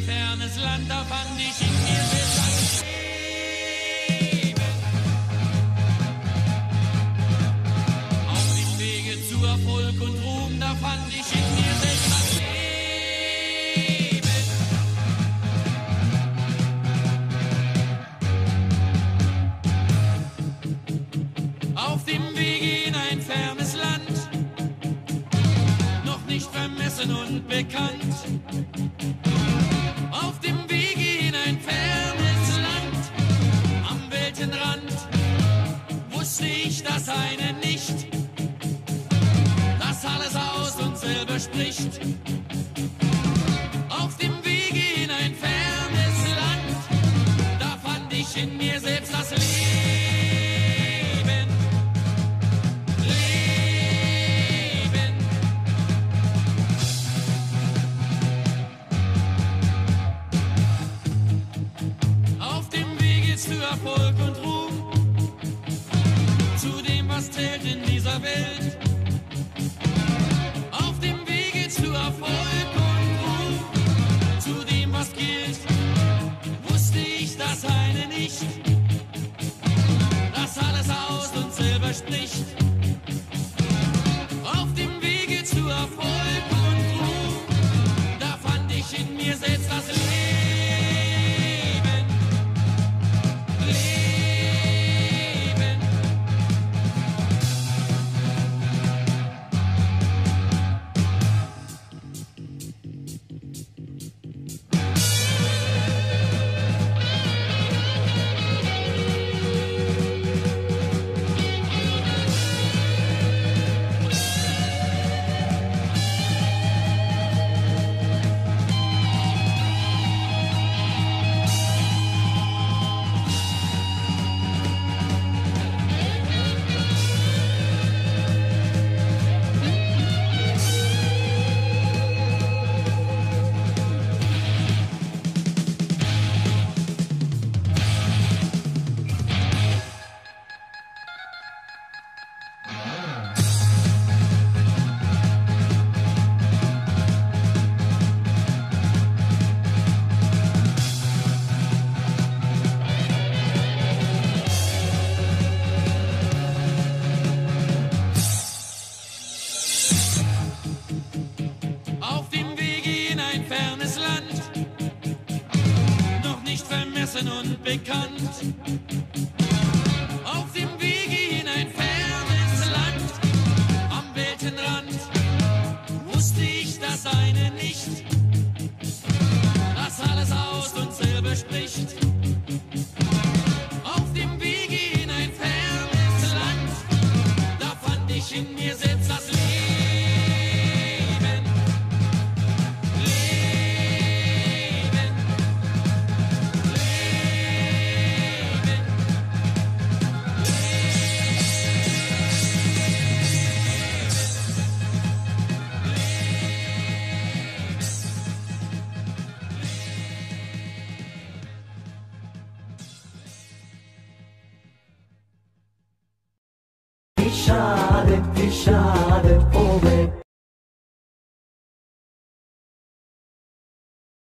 fernes Land, da fand ich in mir selbst das Leben. Auf dem Wege zu Erfolg und Ruhm, da fand ich in mir selbst das Leben. Auf dem Wege in ein fernes Land, noch nicht vermessen und bekannt. Auf dem Wege in ein fernes Land, am Weltenrand, wusste ich das eine nicht, das alles aus uns selber spricht. Auf dem Wege in ein fernes Land, da fand ich in mir selbst das Leben. Zu Erfolg und Ruhm, zu dem, was zählt in dieser Welt. Auf dem Wege zu Erfolg und Ruhm, zu dem, was gilt, wusste ich das eine nicht, das alles aus uns selber spricht. Auf dem Wege zu Erfolg und Ruhm, da fand ich in mir selbst das Leben. Fernes Land, noch nicht vermessen und bekannt. Auf dem Wege in ein fernes Land, am Weltenrand, wusste ich das eine nicht, das alles aus uns selber spricht. Auf dem Wege in ein fernes Land, da fand ich in mir selbst das Leben. İşaret, işaret, o be.